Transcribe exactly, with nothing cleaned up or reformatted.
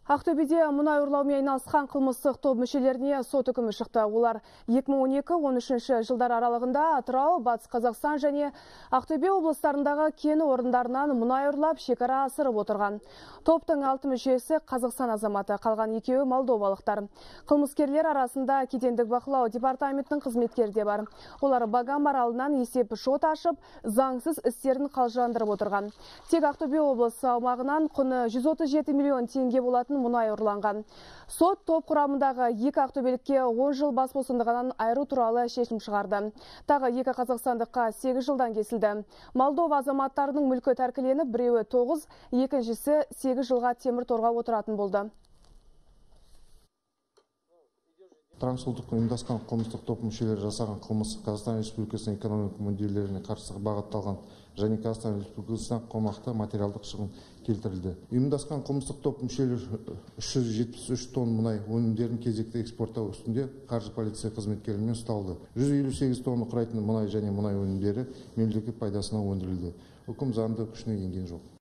Ақтөбеде мұнай ұрлаумен айналысқан қылмыстық топ мүшелеріне сот үкімі шықты. Олар екі мың он екі — он үшінші жылдар аралығында Атырау, Батыс Қазақстан және Ақтөбе облыстарындағы кен орындарынан мұнай ұрлап, шекара асырып отырған. Топтың алты мүшесі Қазақстан азаматы, қалған екеуі молдовалықтар. Қылмыскерлер арасында кедендік бақылау департаментінің қызметкері де бар. Олар Багам аралынан есеп шот ашып, заңсыз істерін қалжырандырып отырған. Тек Ақтөбе облысы аумағынан құны жүз отыз жеті миллион теңге болатын мұнай ұрланған. Сот топ құрамындағы екі ақтөбелікке он жыл бас бостандығынан айыру туралы шешім шығарды. Тағы екі қазақстандыққа сегіз жылдан кесілді. Молдова азаматтарының мүлкі тәркіленіп, біреуі тоғыз, екіншісі сегіз жылға темір торға отыратын болды. Трансұлттық ұйымдасқан қылмыстық топ мүшелері жасаған қылмысы Қазақстан Республикасының экономика мүдделеріне қарсы бағытталған және Қазақстан Республикасына қомақты материалдық шығын келтірілді. Ұйымдасқан қылмыстық топ мүшелері үш жүз жетпіс үш тонн мұнай өнімдерін кезекті экспорттау үстінде қаржы полиция қызметкерлерімен ұсталды. жүз елу сегіз тонна құрайтын мұнай және мұнай өнімдері мемлекет пайдасына өндірілді. Үкім заңды күшіне енген жоқ.